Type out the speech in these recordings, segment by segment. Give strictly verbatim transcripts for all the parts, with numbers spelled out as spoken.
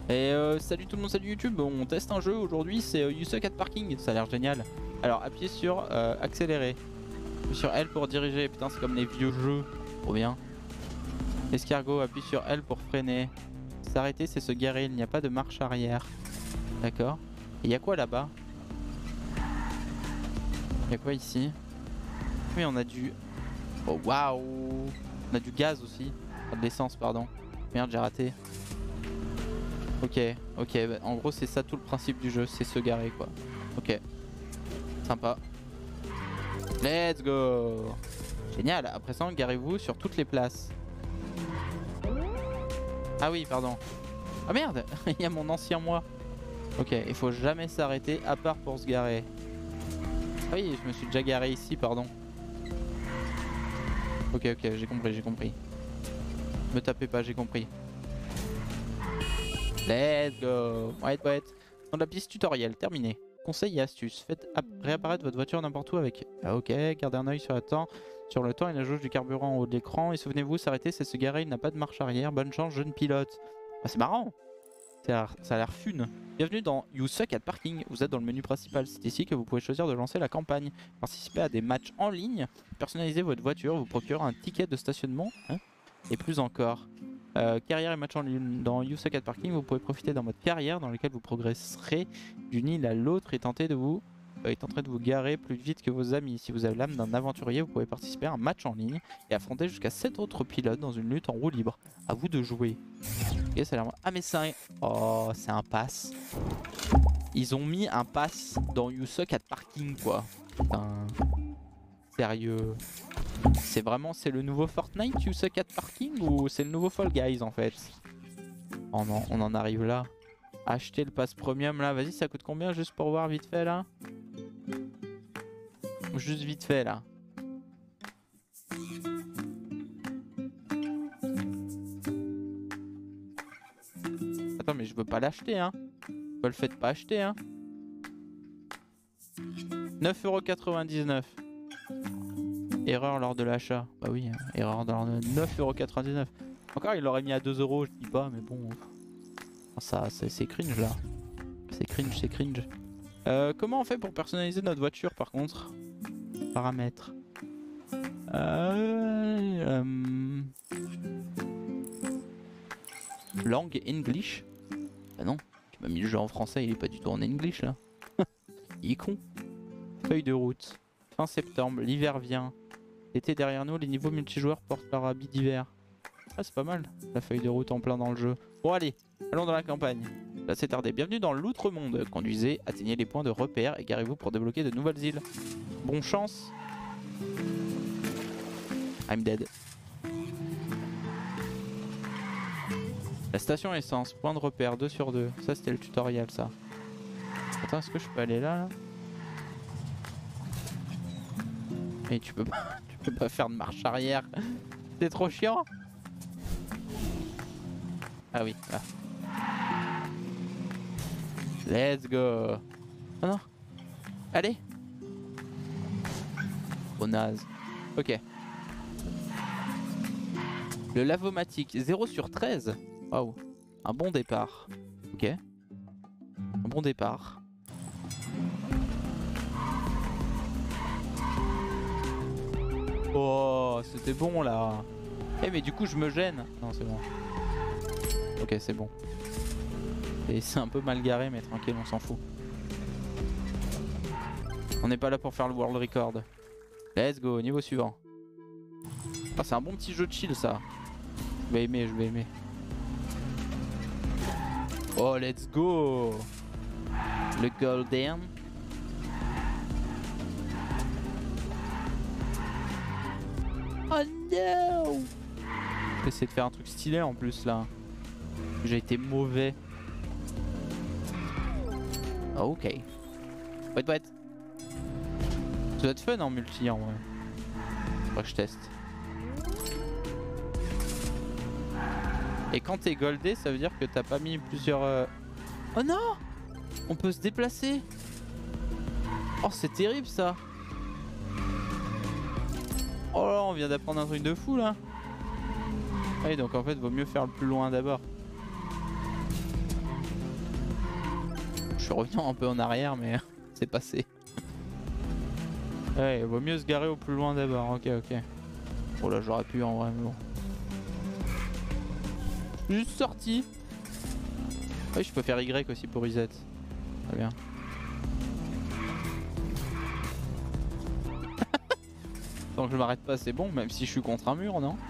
Et euh, salut tout le monde, salut YouTube, on teste un jeu aujourd'hui, c'est euh, You Suck at Parking, ça a l'air génial. Alors appuyez sur euh, accélérer, appuie sur L pour diriger, putain c'est comme les vieux jeux, trop bien. Escargot, appuie sur L pour freiner. S'arrêter c'est se garer, il n'y a pas de marche arrière. D'accord. Et il y a quoi là-bas? Il y a quoi ici? Oui on a du... Oh waouh. On a du gaz aussi, pas de l'essence pardon. Merde j'ai raté. Ok, ok, bah, en gros c'est ça tout le principe du jeu, c'est se garer quoi. Ok, sympa. Let's go. Génial, après ça garez-vous sur toutes les places. Ah oui, pardon. Ah merde, il y a mon ancien moi. Ok, il faut jamais s'arrêter à part pour se garer. Ah oui, je me suis déjà garé ici, pardon. Ok, ok, j'ai compris, j'ai compris. Me tapez pas, j'ai compris. Let's go. Wait, wait. Dans la piste tutoriel, terminé. Conseils et astuces. Faites réapparaître votre voiture n'importe où avec... Ah, ok, gardez un oeil sur, temps, sur le temps et la jauge du carburant en haut de l'écran. Et souvenez-vous, s'arrêter, c'est se garer, il n'a pas de marche arrière. Bonne chance, jeune pilote. Ah, c'est marrant. Ça a l'air fun. Bienvenue dans You Suck at Parking. Vous êtes dans le menu principal. C'est ici que vous pouvez choisir de lancer la campagne. Participez à des matchs en ligne. Personnalisez votre voiture. Vous procurez un ticket de stationnement. Hein, et plus encore. Euh, carrière et match en ligne. Dans You Suck at Parking, vous pouvez profiter d'un mode carrière dans lequel vous progresserez d'une île à l'autre et tenter de vous euh, et tenterez de vous garer plus vite que vos amis. Si vous avez l'âme d'un aventurier, vous pouvez participer à un match en ligne et affronter jusqu'à sept autres pilotes dans une lutte en roue libre. À vous de jouer. Ok, ça a l'air... Ah mais c'est un... Oh, c'est un pass. Ils ont mis un pass dans You Suck at Parking quoi. Putain. Sérieux. C'est vraiment, c'est le nouveau Fortnite You Suck at Parking ou c'est le nouveau Fall Guys en fait? Oh non, on en arrive là. Acheter le pass premium là, vas-y ça coûte combien juste pour voir vite fait là? Juste vite fait là. Attends mais je veux pas l'acheter hein. Me le faites pas acheter hein. neuf euros quatre-vingt-dix-neuf. Erreur lors de l'achat. Bah oui, hein. Erreur lors de neuf euros quatre-vingt-dix-neuf. Encore il l'aurait mis à deux euros, je dis pas, mais bon. Ça, c'est cringe là. C'est cringe, c'est cringe. Euh, comment on fait pour personnaliser notre voiture par contre? Paramètres. Euh, euh... Langue English? Bah non, tu m'as mis le jeu en français, il est pas du tout en English là. Il est con. Feuille de route. Fin septembre, l'hiver vient. L'été derrière nous, les niveaux multijoueurs portent leur habit d'hiver. Ah c'est pas mal, la feuille de route en plein dans le jeu. Bon allez, allons dans la campagne. Là c'est tardé, bienvenue dans l'Outre-Monde. Conduisez, atteignez les points de repère et garez-vous pour débloquer de nouvelles îles. Bon chance. I'm dead. La station essence, point de repère, deux sur deux. Ça c'était le tutoriel ça. Attends, est-ce que je peux aller là, là? Et tu peux pas, tu peux pas faire de marche arrière. C'est trop chiant. Ah oui, là. Let's go. Oh non. Allez. Oh naze. Ok. Le lavomatique, zéro sur treize. Waouh. Un bon départ. Ok. Un bon départ. Oh, c'était bon là. Eh mais du coup je me gêne. Non c'est bon. Ok c'est bon. Et c'est un peu mal garé mais tranquille on s'en fout. On n'est pas là pour faire le world record. Let's go, niveau suivant. Ah c'est un bon petit jeu de chill ça. Je vais aimer, je vais aimer. Oh let's go. Le golden. Oh no! J'ai essayé de faire un truc stylé en plus là. J'ai été mauvais. Oh, ok. Wait, wait. Ça doit être fun en multi en vrai. Faudrait que je teste. Et quand t'es goldé, ça veut dire que t'as pas mis plusieurs... Euh... Oh non! On peut se déplacer! Oh c'est terrible ça! Oh là, on vient d'apprendre un truc de fou là. Ah oui, donc en fait, vaut mieux faire le plus loin d'abord. suis revenu un peu en arrière, mais c'est passé. Ouais, il vaut mieux se garer au plus loin d'abord. Ok, ok. Oh là, j'aurais pu en vrai, mais bon. Je suis juste sorti. Oui, je peux faire Y aussi pour reset. Très bien. Tant que je m'arrête pas, c'est bon, même si je suis contre un mur, non?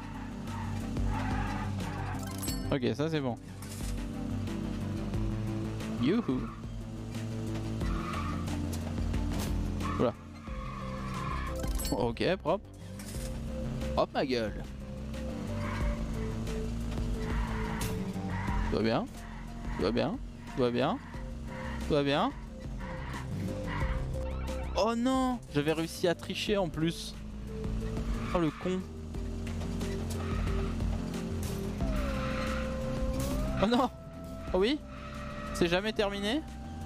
Ok, ça c'est bon. Youhou. Oula. Ok, propre. Hop ma gueule. Tout va bien. Tout va bien. Tout va bien. Tout va bien. Oh non, j'avais réussi à tricher en plus. Oh le con. Oh non. Oh oui. C'est jamais terminé.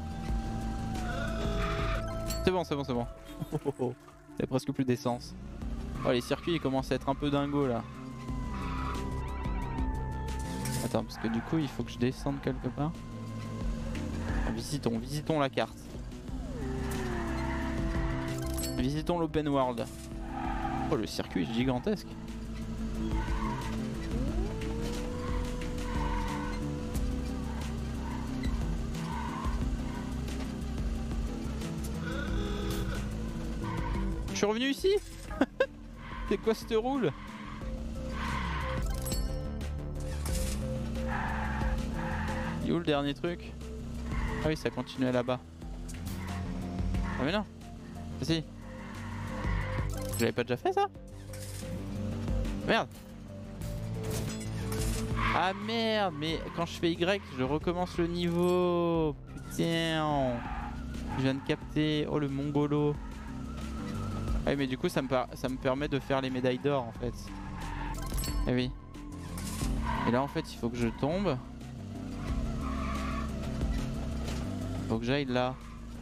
C'est bon, c'est bon, c'est bon. C'est presque plus d'essence. Oh les circuits ils commencent à être un peu dingos là. Attends parce que du coup il faut que je descende quelque part. Ah, visitons, visitons la carte. Visitons l'open world. Oh le circuit est gigantesque. Je suis revenu ici. C'est quoi cette roule? Il est où le dernier truc? Ah oui ça continuait là-bas. Ah mais non. Ah, si. Je l'avais pas déjà fait ça? Merde. Ah merde, mais quand je fais Y, je recommence le niveau. Putain. Je viens de capter. Oh le mongolo. Ah oui, mais du coup ça me, ça me permet de faire les médailles d'or en fait. Ah oui. Et là en fait il faut que je tombe. Il faut que j'aille là.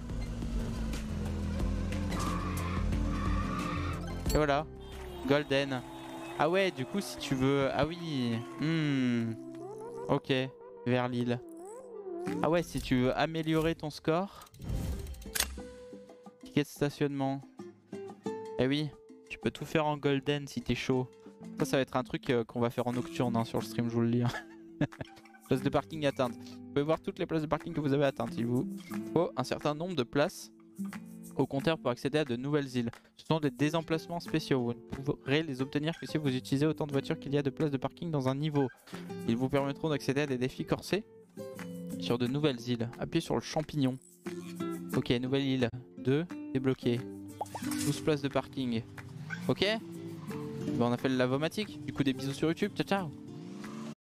Et voilà. Golden. Ah ouais, du coup si tu veux... Ah oui. Hmm. Ok. Vers l'île. Ah ouais, si tu veux améliorer ton score. Ticket de stationnement. Eh oui, tu peux tout faire en golden si t'es chaud. Ça, ça va être un truc euh, qu'on va faire en nocturne hein, sur le stream, je vous le dis. Place de parking atteinte. Vous pouvez voir toutes les places de parking que vous avez atteintes. Il vous faut un certain nombre de places au compteur pour accéder à de nouvelles îles. Ce sont des désemplacements spéciaux. Vous ne pourrez les obtenir que si vous utilisez autant de voitures qu'il y a de places de parking dans un niveau. Ils vous permettront d'accéder à des défis corsés sur de nouvelles îles. Appuyez sur le champignon. Ok, nouvelle île. deux, débloqué. douze places de parking. Ok, bon, on a fait le lavomatique. Du coup des bisous sur YouTube. Ciao ciao.